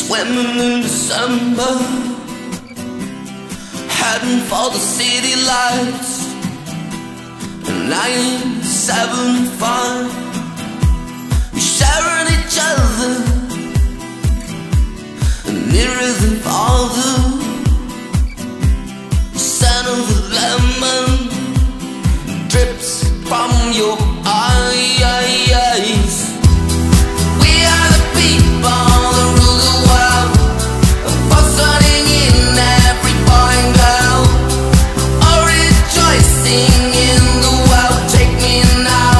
Swimming in December, heading for the city lights. 975, we're sharing each other, nearer than farther. The scent of the lemon drips from your eyes. We are the people that rule the world, buzzing in every boy and girl, all rejoicing in the world. Take me now,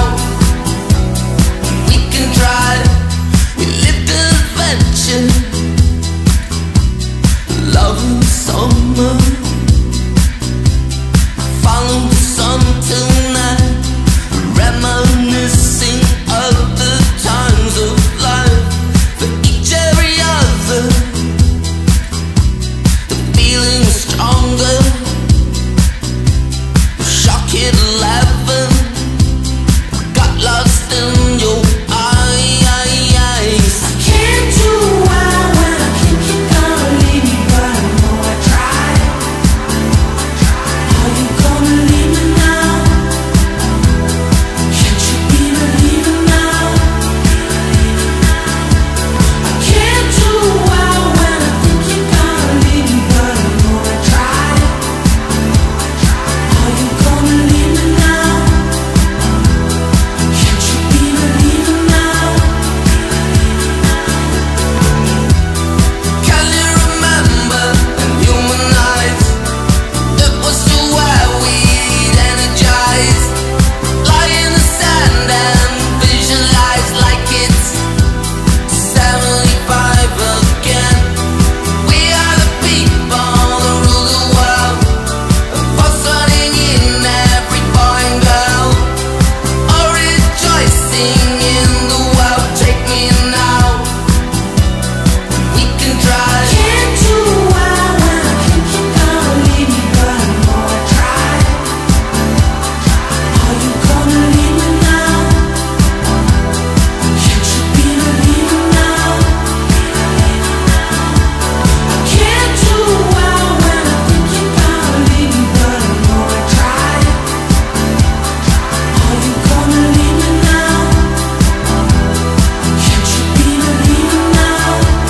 we can try. We lived an adventure, love in summer. Follow the sun till night, reminiscing of the times of life. For each every other, the feeling is stronger. Shock hit 11, got lost in your eyes. I can't do well when I think you're gonna leave me, but I know I tried. Are you gonna leave me now? Can't you be believing now? I can't do well when I think you're gonna leave me, but I know I tried. Are you gonna leave me now? Can't you be believing now? Can you remember in human eyes? It was so where we'd energize, lie in the sand and visualize like it's 75 again. We are the people that rule the world, buzzing in every boy and girl, all rejoicing in the world. Take me now, we can try. Can't do well when I think you're gonna leave me, but I know I tried. Are you gonna leave me now? Can't you be believing now? I can't do well when I think you're gonna leave me, but I know I tried. Are you gonna leave me now? Can't you be believing now?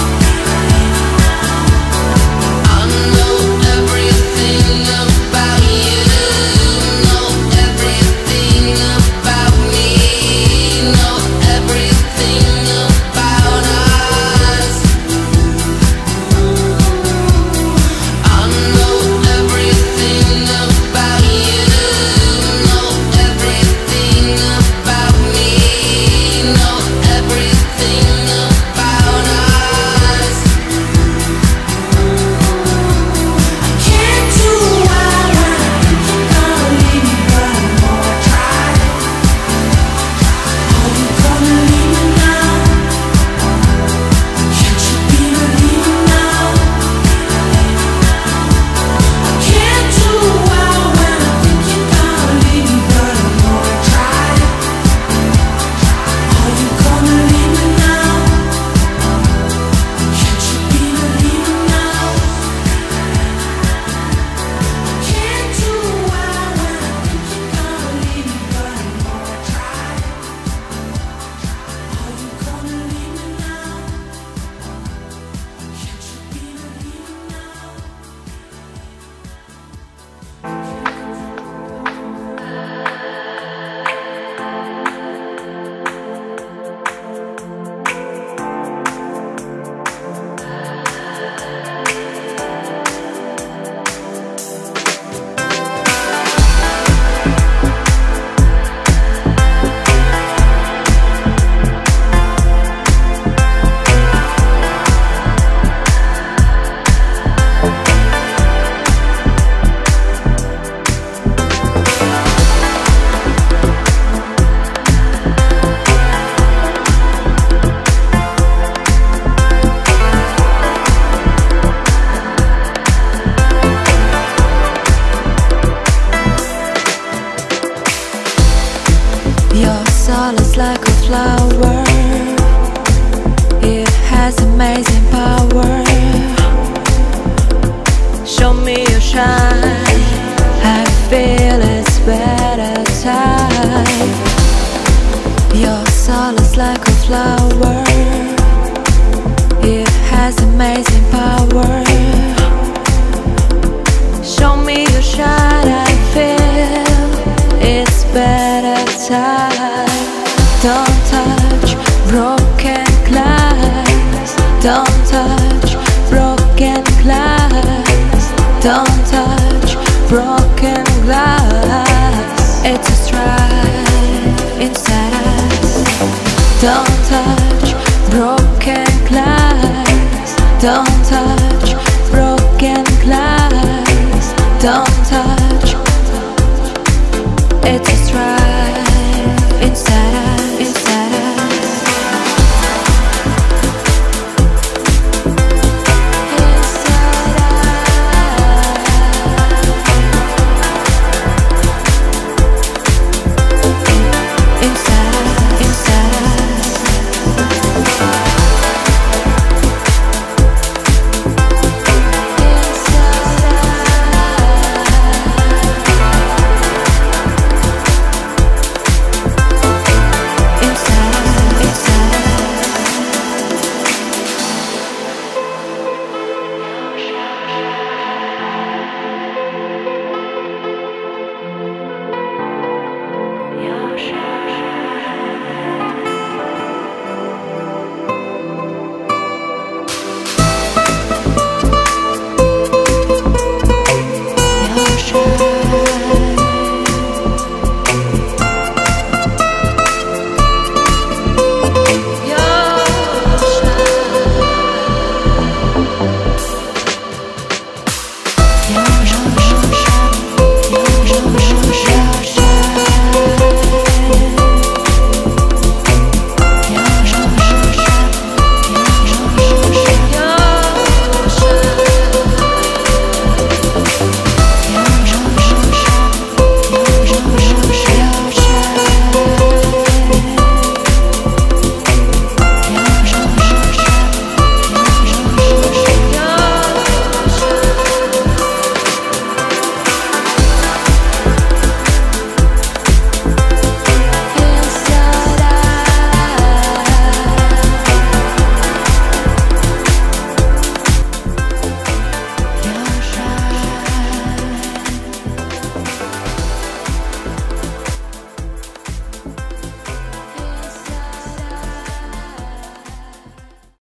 I know everything about you, know everything about me, know everything about us. I know everything about you, know everything about me, know everything about us. I can't do well when I think you're gonna leave me, but I know I tried. Are you gonna leave me now? Can't you be believing now? I can't do well when I think you're gonna leave me, but I know I tried. Are you gonna leave me now? Can't you be believing now? I can't do well when I think you're gonna leave me, but I know I tried. Are you gonna leave me now? Can't you be believing now? Your soul is like a flower It has amazing power. Show me your shine. I feel it's better time. Your soul is like a flower. It has amazing power. Show me your shine. I feel it's better time. Don't touch broken glass. Don't touch broken glass. Don't touch broken glass. It's a strife inside us. Don't touch broken glass. Don't touch broken glass. Don't touch. It's a strife inside.